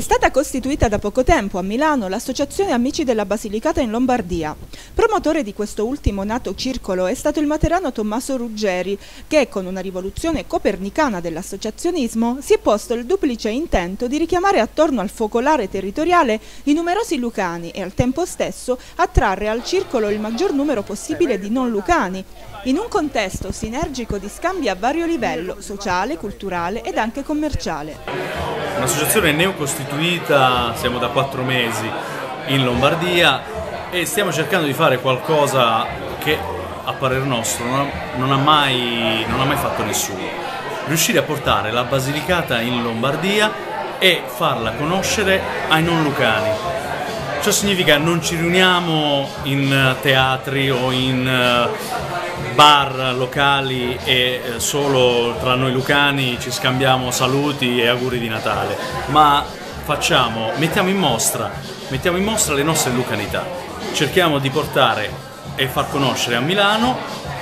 stata costituita da poco tempo a Milano l'Associazione Amici della Basilicata in Lombardia. Promotore di questo ultimo nato circolo è stato il materano Tommaso Ruggeri, che con una rivoluzione copernicana dell'associazionismo si è posto il duplice intento di richiamare attorno al focolare territoriale i numerosi lucani e al tempo stesso attrarre al circolo il maggior numero possibile di non lucani, in un contesto sinergico di scambi a vario livello, sociale, culturale ed anche commerciale. Un'associazione neocostituita, siamo da 4 mesi in Lombardia e stiamo cercando di fare qualcosa che a parer nostro non ha mai fatto nessuno. Riuscire a portare la Basilicata in Lombardia e farla conoscere ai non lucani. Ciò significa non ci riuniamo in teatri o in bar locali e solo tra noi lucani ci scambiamo saluti e auguri di Natale, ma mettiamo in mostra le nostre lucanità, cerchiamo di portare e far conoscere a Milano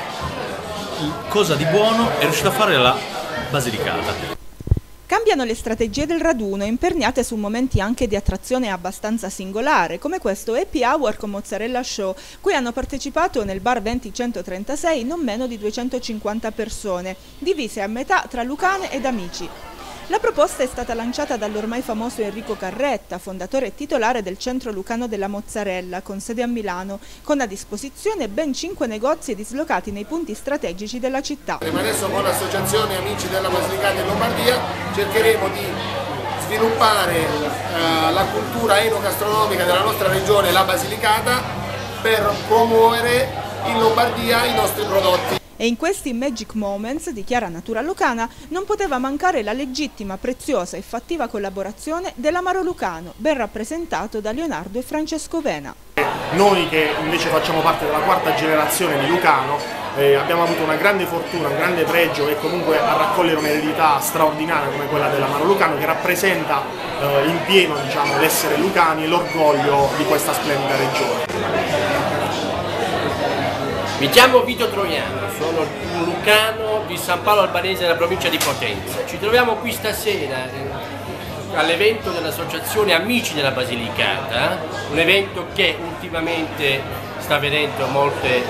cosa di buono è riuscito a fare la Basilicata. Cambiano le strategie del raduno, imperniate su momenti anche di attrazione abbastanza singolare, come questo Happy Hour con Mozzarella Show, cui hanno partecipato nel bar 20136 non meno di 250 persone, divise a metà tra lucane ed amici. La proposta è stata lanciata dall'ormai famoso Enrico Carretta, fondatore e titolare del Centro Lucano della Mozzarella, con sede a Milano, con a disposizione ben 5 negozi dislocati nei punti strategici della città. Adesso con l'Associazione Amici della Basilicata in Lombardia cercheremo di sviluppare la cultura enogastronomica della nostra regione, la Basilicata, per promuovere in Lombardia i nostri prodotti. E in questi Magic Moments, dichiara Natura Lucana, non poteva mancare la legittima, preziosa e fattiva collaborazione dell'amaro lucano, ben rappresentato da Leonardo e Francesco Vena. Noi che invece facciamo parte della 4ª generazione di Lucano abbiamo avuto una grande fortuna, un grande pregio e comunque a raccogliere un'eredità straordinaria come quella dell'amaro lucano, che rappresenta in pieno, diciamo, l'essere lucani e l'orgoglio di questa splendida regione. Mi chiamo Vito Troiano, sono un lucano di San Paolo Albanese nella provincia di Potenza. Ci troviamo qui stasera all'evento dell'Associazione Amici della Basilicata, un evento che ultimamente sta vedendo molte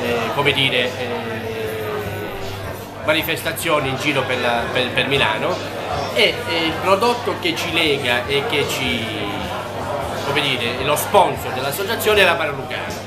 manifestazioni in giro per Milano, e il prodotto che ci lega e che lo sponsor dell'associazione è l'amaro lucano.